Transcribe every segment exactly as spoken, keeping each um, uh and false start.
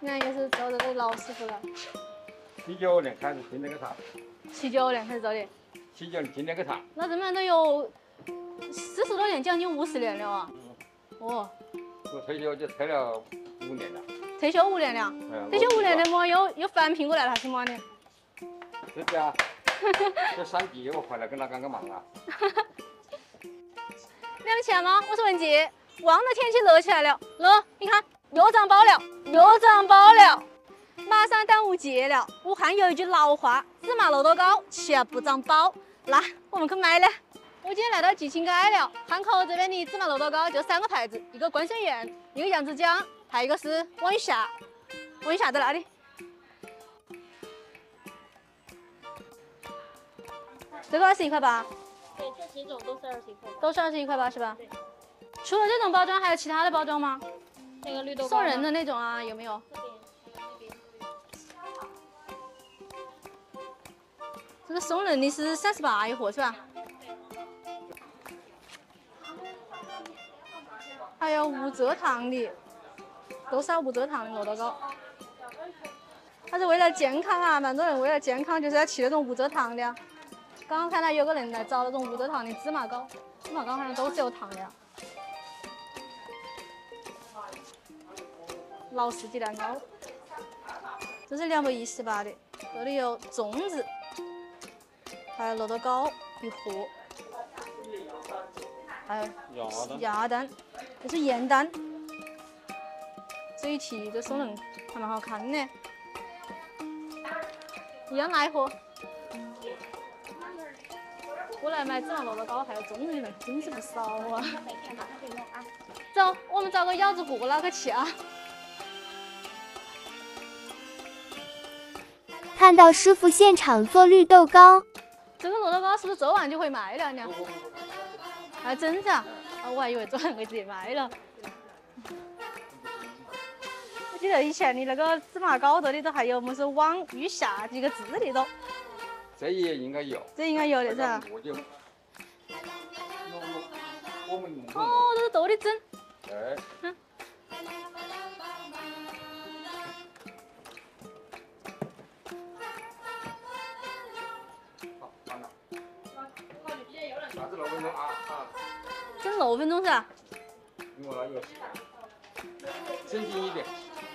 你看，又是做这个老师傅了。 七九年开始进那个厂。 七九年开始做的。 七九年进那个厂。 那这么都有四十多年，将近五十年了啊！哦。 我退休就退了五年了。 退休五年了。 嗯。 退休五年，怎么又又翻苹果来了，还是么的？ 是的啊。这三级我回来跟他帮个忙啊。 了不起吗？我是文杰。望着天气热起来了，热，你看又长包了，又长包了，马上端午节了。武汉有一句老话：芝麻萝卜糕，吃不长包。那我们去买了。我今天来到吉庆街了，汉口这边的芝麻萝卜糕就三个牌子，一个关圣园，一个扬子江，还有一个是晚霞。晚霞在哪里？这个二十一块八。 对，这几种都是二十一块。 都是二十一块八是吧？对。除了这种包装，还有其他的包装吗？ 那个绿豆糕送人的那种啊，有没有？这个送人的是三十八一盒是吧？还有无蔗糖的，多少无蔗糖的萝卜糕？它是为了健康啊，蛮多人为了健康就是要吃那种无蔗糖的。刚刚看到有个人来找那种无蔗糖的芝麻糕，芝麻糕好像都是有糖的。老司机蛋糕，这是两百一十八的，这里有粽子，还有萝卜糕一盒，还有鸭蛋，这是盐蛋，这一提这送人还蛮好看的。你要哪一盒？我来买芝麻萝卜糕，还有粽子的人真是不少啊！走，我们找个腰子货拿个去啊！ 看到师傅现场做绿豆糕， 这个萝卜糕是不是做完就会卖了呢？还真的啊！我还以为做完会直接卖了。我记得以前的那个芝麻糕这里头还有么是望玉霞几个字的都。 这也应该有。 这应该有的是吧？ 我就，我们哦，这是豆的针。 哎。 嗯。 啥子六分钟啊啊！ 这是六分钟是吧？ 因为我那有时间，正经一点。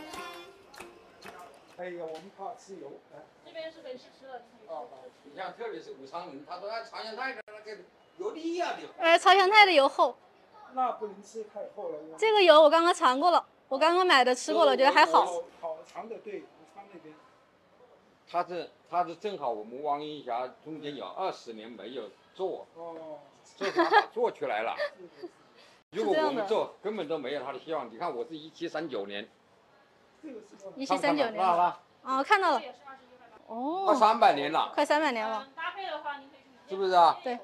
哎呀，我们怕吃油。 这边是可以试吃的。 哦，你像特别是武昌人，他说他朝阳菜的那个油腻呀的。 哎，朝阳菜的油厚。 那不能吃太厚了。 这个油我刚刚尝过了，我刚刚买的吃过了，觉得还好。 好尝的对，武昌那边。 他是他是正好我们望一峡中间有二十年没有做， 哦， 做法好做出来了。如果我们做，根本都没有他的希望。你看，我是一七三九年， 一七三九年。 那那哦，看到了。哦。 快三百年了。 快三百年了。 搭配的话，您可以是不是啊？ 对。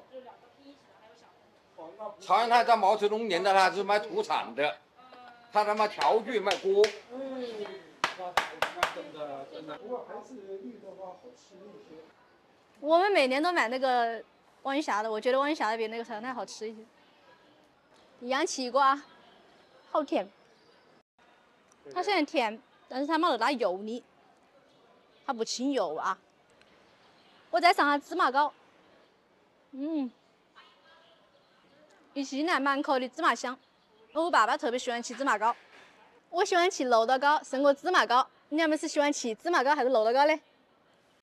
朝阳菜在毛泽东年代他是卖土产的，他他妈条具卖锅。 嗯，那真的真的，不过还是绿的话好吃一些。 我们每年都买那个望玉霞的，我觉得望玉霞的比那个朝阳菜好吃一些。一样奇瓜，好甜。它虽然甜，但是它没得那油腻，它不清油啊。我再尝下芝麻糕，嗯，一进来满口的芝麻香。我爸爸特别喜欢吃芝麻糕，我喜欢吃萝卜糕胜过芝麻糕。你们是喜欢吃芝麻糕还是萝卜糕嘞？